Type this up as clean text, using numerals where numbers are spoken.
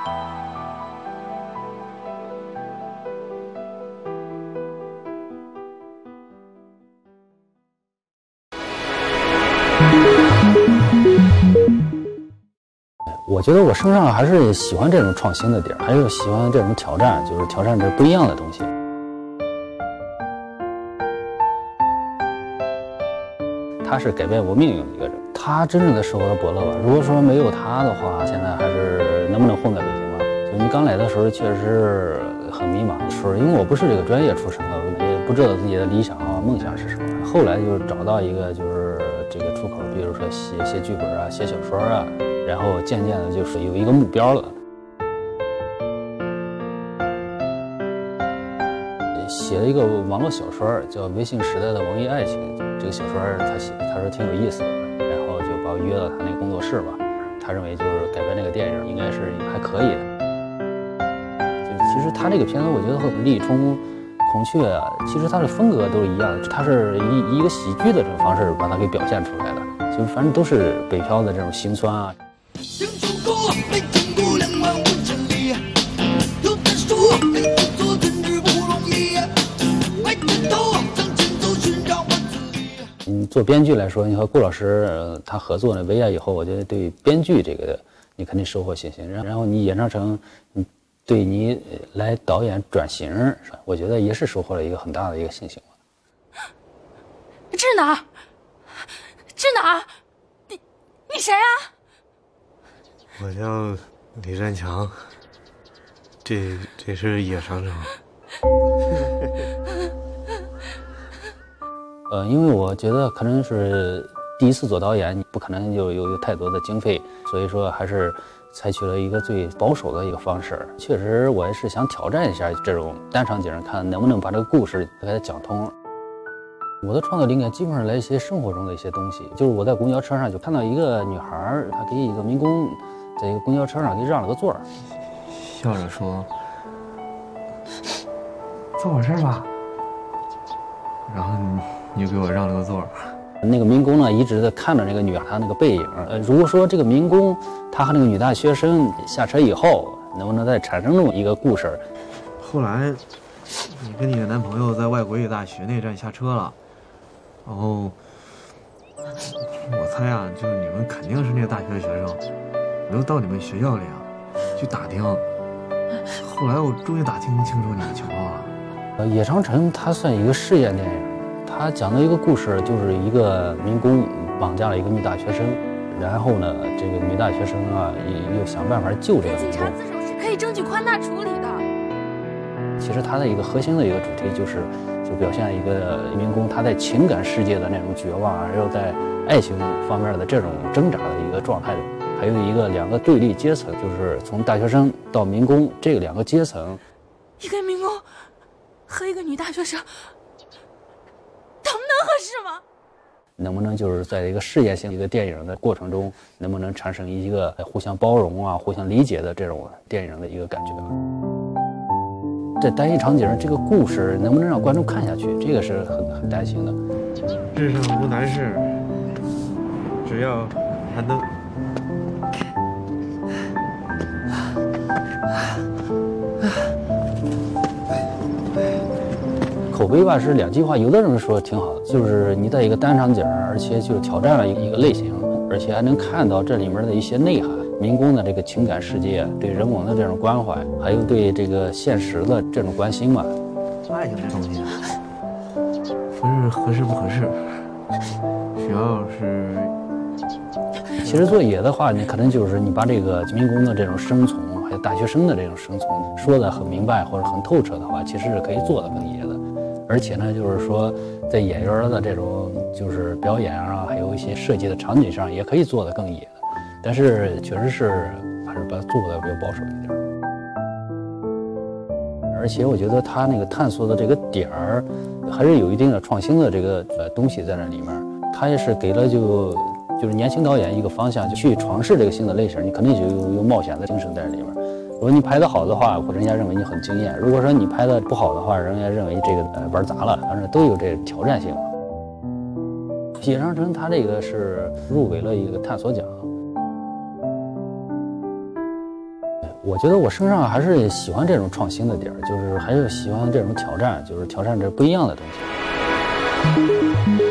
我觉得我身上还是喜欢这种创新的点，还有喜欢这种挑战，就是挑战这不一样的东西。他是改变我命运的一个人，他真正的是我的伯乐吧。如果说没有他的话，现在还是能不能混在北京吧？就你刚来的时候，确实是很迷茫的时候，因为我不是这个专业出身的，也不知道自己的理想啊、梦想是什么。后来就找到一个就是这个出口，比如说写剧本啊、写小说啊。然后渐渐的就是有一个目标了，写了一个网络小说叫《微信时代的文艺爱情》。这个小说他说挺有意思的，然后就把我约到他那个工作室吧。他认为就是改编那个电影应该是还可以的。就其实他这个片子，我觉得和《利冲、孔雀》啊，其实它的风格都是一样的，它是一个喜剧的这种方式把它给表现出来的。就反正都是北漂的这种辛酸啊。听说过没听过2万5千里，有人说没做今日不容易，埋着头向前走寻找我自己。你做编剧来说，你和顾老师他合作呢，维亚以后，我觉得对编剧这个你肯定收获信心。然后你演唱成，对你来导演转型，我觉得也是收获了一个很大的一个信心。 智哪儿？智哪儿？你谁啊？ 我叫李占强，这是野长城。 因为我觉得可能是第一次做导演，你不可能有太多的经费，所以说还是采取了一个最保守的一个方式。确实，我也是想挑战一下这种单场景，看能不能把这个故事给它讲通。我的创作灵感基本上来一些生活中的一些东西，就是我在公交车上就看到一个女孩，她给一个民工在一个公交车上给让了个座儿， 笑着说：“做我事儿吧。”然后你就给我让了个座儿。 那个民工呢，一直在看着那个女孩她那个背影。如果说这个民工他和那个女大学生下车以后，能不能再产生这么一个故事？ 后来，你跟你的男朋友在外国语大学那站下车了。然后，我猜啊，就是你们肯定是那个大学的学生，我就到你们学校里啊去打听。后来我终于打听清楚你的情况了。 野长城它算一个试验电影，它讲的一个故事就是一个民工绑架了一个女大学生，然后呢，这个女大学生啊又想办法救这个民工。 警察自首是可以争取宽大处理的。 其实它的一个核心的一个主题就表现一个民工他在情感世界的那种绝望，还有在爱情方面的这种挣扎的一个状态，还有两个对立阶层，就是从大学生到民工这2个阶层。 一个民工和一个女大学生，他们能合适吗？ 能不能就是在一个试验性一个电影的过程中，能不能产生一个互相包容啊、互相理解的这种电影的一个感觉？这单一场景这个故事能不能让观众看下去，这个是很担心的。 世上无难事，只要还能。 口碑吧是2句话，有的人说挺好的，就是你在一个单场景，而且就挑战了一个类型，而且还能看到这里面的一些内涵。民工的这个情感世界，对人文的这种关怀，还有对这个现实的这种关心嘛。 爱情这东西，不是合适不合适，主要是。 其实做野的话，你可能就是你把这个民工的这种生存，还有大学生的这种生存说得很明白或者很透彻的话，其实是可以做得更野的。而且呢，就是说在演员的这种就是表演啊，还有一些设计的场景上，也可以做得更野的。但是确实是还是把它做得比较保守一点。而且我觉得他那个探索的这个点儿，还是有一定的创新的这个东西在那里面。他也是给了就是年轻导演一个方向，就去尝试这个新的类型，你肯定就有冒险的精神在里面。如果你拍得好的话，或者人家认为你很惊艳；如果说你拍得不好的话，人家认为这个玩砸了，反正都有这挑战性。野长城他这个是入围了一个探索奖。 我觉得我身上还是喜欢这种创新的点儿，就是还是喜欢这种挑战，就是挑战这不一样的东西。